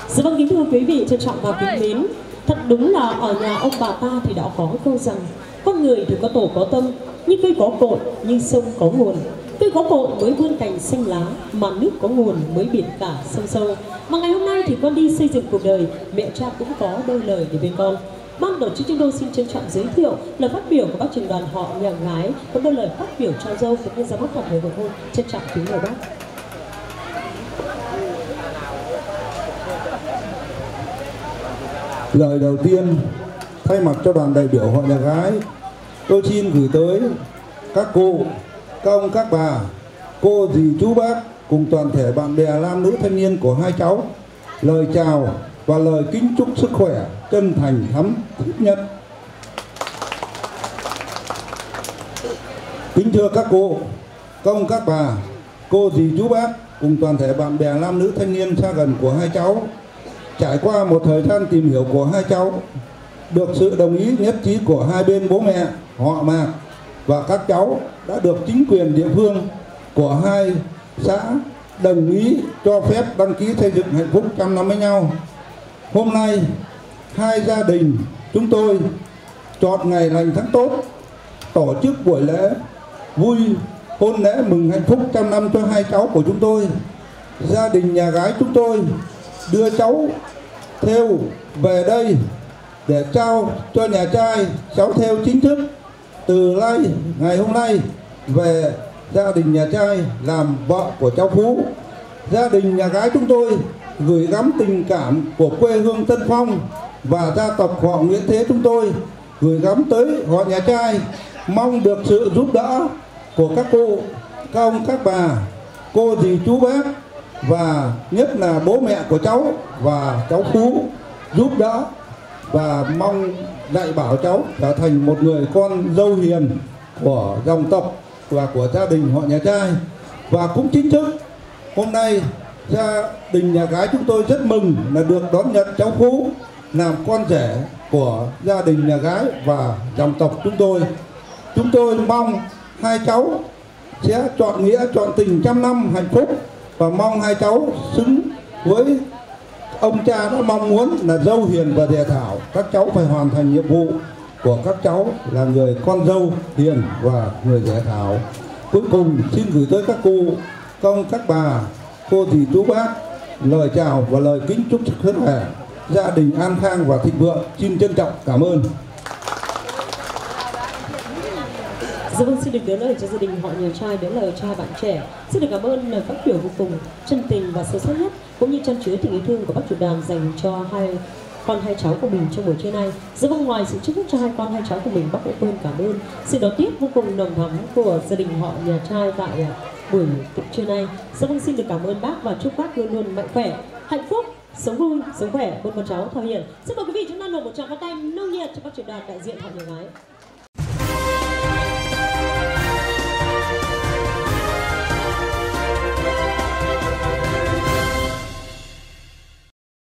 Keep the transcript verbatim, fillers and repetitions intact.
Dạ vâng, kính thưa quý vị trân trọng và kính mến, thật đúng là ở nhà ông bà ta thì đã có câu rằng con người thì có tổ có tâm, như cây có cội, như sông có nguồn. Cây có cội mới vươn cành xanh lá, mà nước có nguồn mới biển cả sông sâu. Mà ngày hôm nay thì con đi xây dựng cuộc đời, mẹ cha cũng có đôi lời để bên con. Ban tổ chức chúng tôi xin trân trọng giới thiệu lời phát biểu của bác trưởng đoàn họ nhà gái, có đôi lời phát biểu cho dâu cũng như ra mắt phạt người hồi hôn. Trân trọng kính mời bác. Lời đầu tiên, thay mặt cho đoàn đại biểu họ nhà gái, tôi xin gửi tới các cô, các ông, các bà, cô, dì, chú, bác cùng toàn thể bạn bè nam nữ thanh niên của hai cháu lời chào và lời kính chúc sức khỏe chân thành thắm thiết nhất. Kính thưa các cô, các ông, các bà, cô, dì, chú, bác cùng toàn thể bạn bè nam nữ thanh niên xa gần của hai cháu, trải qua một thời gian tìm hiểu của hai cháu, được sự đồng ý nhất trí của hai bên bố mẹ, họ Mạc và các cháu đã được chính quyền địa phương của hai xã đồng ý cho phép đăng ký xây dựng hạnh phúc trăm năm với nhau. Hôm nay, hai gia đình chúng tôi chọn ngày lành tháng tốt, tổ chức buổi lễ vui hôn lễ mừng hạnh phúc trăm năm cho hai cháu của chúng tôi. Gia đình nhà gái chúng tôi đưa cháu thêu về đây để trao cho nhà trai cháu thêu chính thức. Từ nay, ngày hôm nay về gia đình nhà trai làm vợ của cháu Phú. Gia đình nhà gái chúng tôi gửi gắm tình cảm của quê hương Tân Phong và gia tộc họ Nguyễn Thế chúng tôi gửi gắm tới họ nhà trai, mong được sự giúp đỡ của các cô, các ông, các bà, cô, dì, chú, bác và nhất là bố mẹ của cháu và cháu Phú giúp đỡ, và mong dạy bảo cháu trở thành một người con dâu hiền của dòng tộc và của gia đình họ nhà trai. Và cũng chính thức hôm nay gia đình nhà gái chúng tôi rất mừng là được đón nhận cháu Phú làm con rể của gia đình nhà gái và dòng tộc chúng tôi. Chúng tôi mong hai cháu sẽ chọn nghĩa chọn tình trăm năm hạnh phúc, và mong hai cháu xứng với ông cha đã mong muốn là dâu hiền và dè thảo. Các cháu phải hoàn thành nhiệm vụ của các cháu là người con dâu hiền và người dè thảo. Cuối cùng xin gửi tới các cô, các ông, các bà, cô, dì, chú, bác lời chào và lời kính chúc sức khỏe, gia đình an khang và thịnh vượng. Xin trân trọng cảm ơn. Dạ vâng, xin được đỡ lời cho gia đình họ nhà trai, đỡ lời cho hai bạn trẻ. Xin được cảm ơn lời phát biểu vô cùng chân tình và sâu sắc nhất, cũng như chan chứa tình yêu thương của bác chủ đoàn dành cho hai con hai cháu của mình trong buổi trưa nay. Dạ vâng, ngoài sự chúc phúc cho hai con hai cháu của mình, bác cũng quên cảm ơn sự đón tiếp vô cùng nồng thắm của gia đình họ nhà trai tại buổi tiệc trưa nay. Dạ vâng, xin được cảm ơn bác và chúc bác luôn luôn mạnh khỏe, hạnh phúc, sống vui, sống khỏe, bên con cháu Thảo Hiền. Xin mời quý vị chúng ta nộp một tràng pháo tay nồng nhiệt cho bác chủ đoàn đại diện họ nhà gái.